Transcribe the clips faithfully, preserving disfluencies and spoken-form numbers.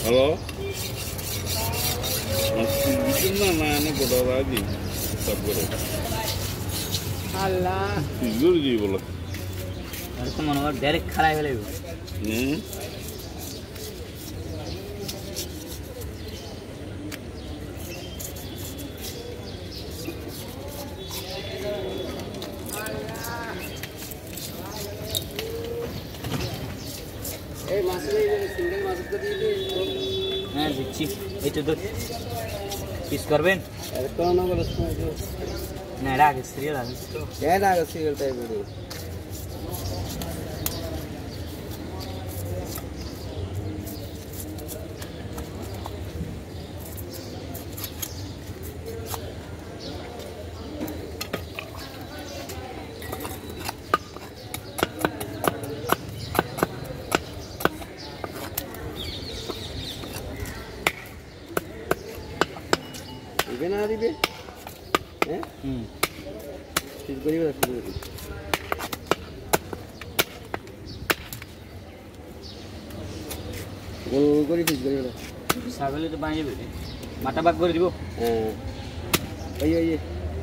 Halo? Masih bikin mana nih bodoh lagi? Sabar. Allah. Tidur di bola. Harus mana direct खड़ा है लेगो. Hmm. Eh masuk ini single masuk ke ini. Nah, chief itu tuh fish करबेन. अरे कौन होगा उसमें जो? नहीं राग सीरियल है इसको. क्या राग serial type video? Ibe na dibe? Eh? Hmm. Fish kori bata fish kori. Gol kori fish kori bata. सागले तो बांजे बेटे. माटा बाग कर दिबो. हाँ. आइए आइए.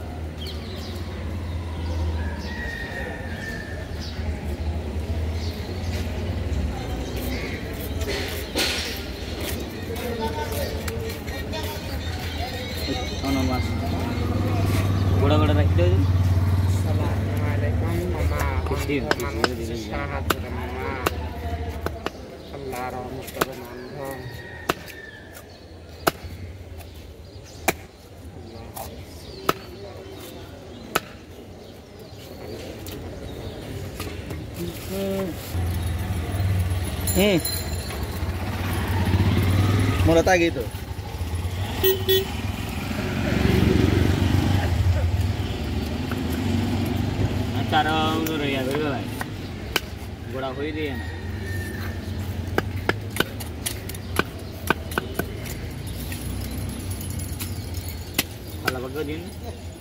Mas. Bora-bora rek deh. Assalamualaikum mama. Kecil. Sehat sudah mama. Allah rahmat terbenam. Hmm. Mau letak gitu. तारा उधर रही है बिल्कुल भाई बड़ा हुई दी है ना हाल बग्गा दिन